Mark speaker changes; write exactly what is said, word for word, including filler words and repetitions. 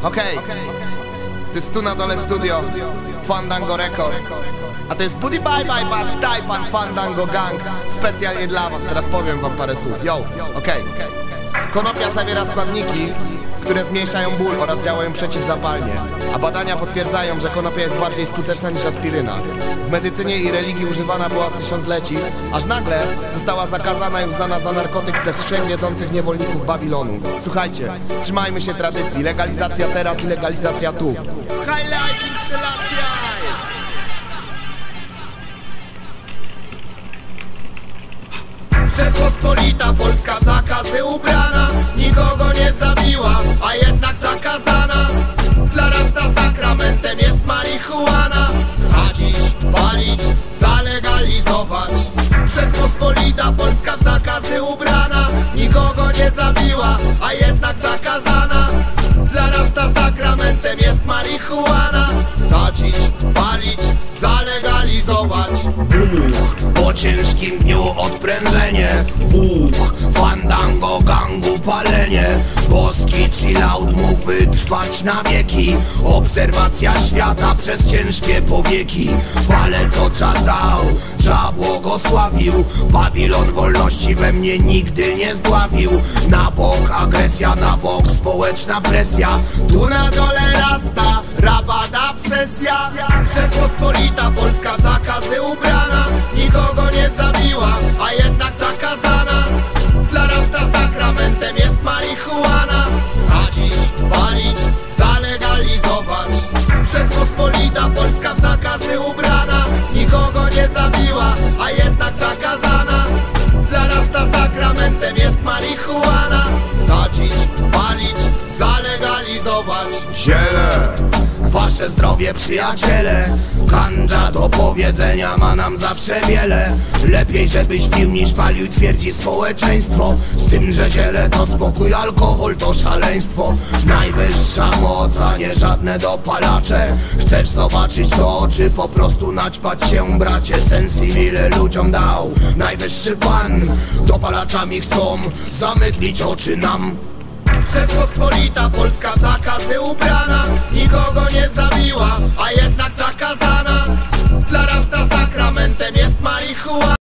Speaker 1: Okej, okay. To jest tu na dole studio Fandango Records. A to jest Pudi Bye Bye Bass Taipan Fandango Gang. Specjalnie dla was, teraz powiem wam parę słów. Yo, okej okay. Konopia zawiera składniki, które zmniejszają ból oraz działają przeciwzapalnie. A badania potwierdzają, że konopia jest bardziej skuteczna niż aspiryna. W medycynie i religii używana była od tysiącleci, aż nagle została zakazana i uznana za narkotyk przez wszechwiedzących niewolników Babilonu. Słuchajcie, trzymajmy się tradycji. Legalizacja teraz i legalizacja tu.
Speaker 2: Rzeczpospolita Polska zakazy ubrana, nikogo nie zabiła, a jednak zakazana. Dla rasta sakramentem jest marihuana. Sadzić, palić, zalegalizować. Rzeczpospolita Polska zakazy ubrana, nikogo nie zabiła, a jednak zakazana. Dla rasta sakramentem jest marihuana. Sadzić, palić, zalegalizować. Buch, po ciężkim dniu odprężenie. Buch, fandango gangu palenie. Boski chillout mógłby trwać na wieki. Obserwacja świata przez ciężkie powieki. Palec co czad dał, Cza błogosławił. Babilon wolności we mnie nigdy nie zdławił. Na bok agresja, na bok społeczna presja. Tu na dole rasta, rabada obsesja. Rzeczpospolita Polska zakazy ubrana, nikogo nie zabiła, a jednak zakazana. Dla rasta sakramentem jest marihuana. Sadzić, palić, zalegalizować. Rzeczpospolita Polska w zakazy ubrana, nikogo nie zabiła, a jednak zakazana. Dla rasta sakramentem jest marihuana. Sadzić, palić, zalegalizować.
Speaker 1: Ziele,
Speaker 2: wasze zdrowie, przyjaciele. Gandża do powiedzenia ma nam zawsze wiele. Lepiej żebyś pił niż palił, twierdzi społeczeństwo. Z tym, że ziele to spokój, alkohol to szaleństwo. Najwyższa moc, a nie żadne dopalacze. Chcesz zobaczyć to, czy po prostu naćpać się, bracie? Sensimile ludziom dał najwyższy pan. Dopalaczami chcą zamydlić oczy nam. Rzeczpospolita Polska zakazy ubrana, nikogo nie zabiła, a jednak zakazana. Dla rasta sakramentem jest marihuana.